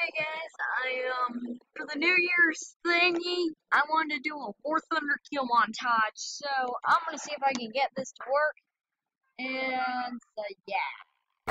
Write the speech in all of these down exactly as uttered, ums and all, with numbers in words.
Hey guys, I um for the New Year's thingy, I wanted to do a War Thunder kill montage, so I'm gonna see if I can get this to work. And so yeah.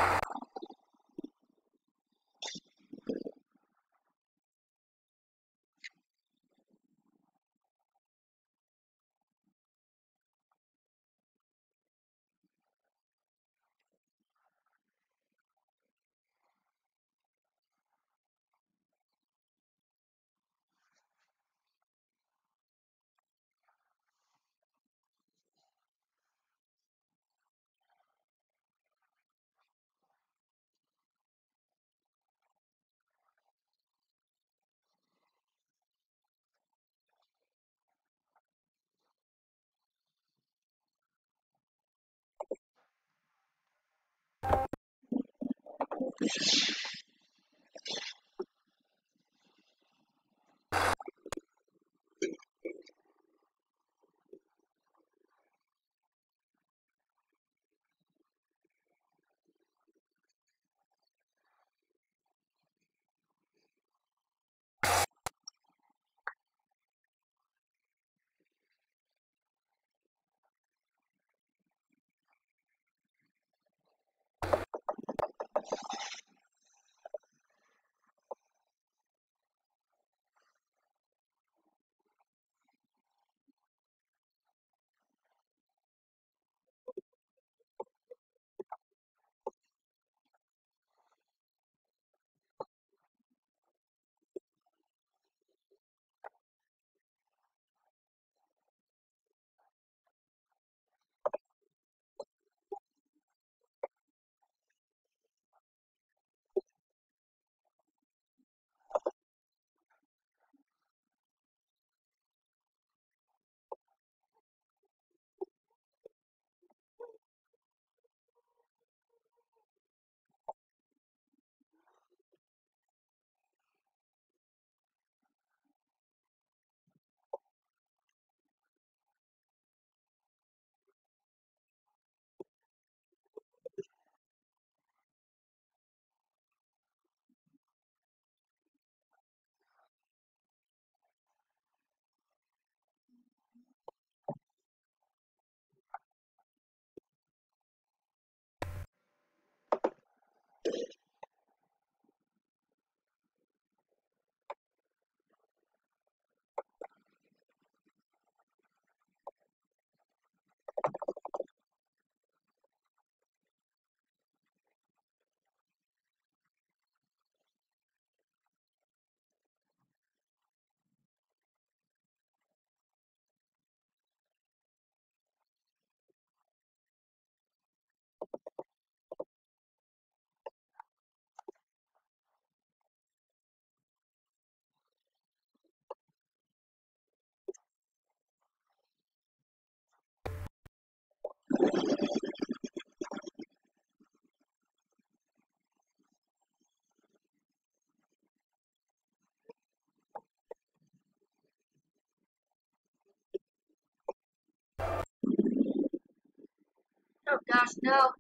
Oh gosh, no.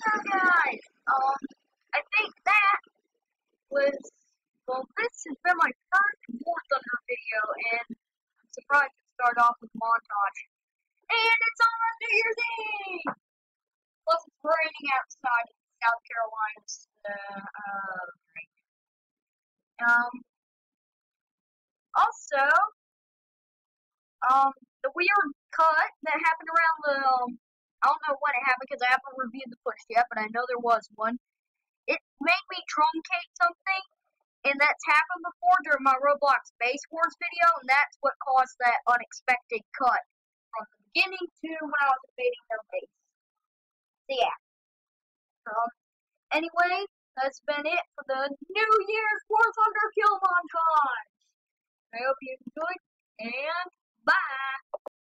So guys, um, I think that was, well, this has been my first War Thunder video, and I'm surprised to start off with montage. And it's on New Year's Eve! Plus it's raining outside in South Carolina, so, uh, great. Um, also, um, the weird cut that happened around the, um, I don't know when it happened because I haven't reviewed the footage yet, but I know there was one. It made me truncate something, and that's happened before during my Roblox Base Wars video, and that's what caused that unexpected cut from the beginning to when I was invading their base. So yeah. Um, anyway, that's been it for the New Year's War Thunder kill montage. I hope you enjoyed, and bye!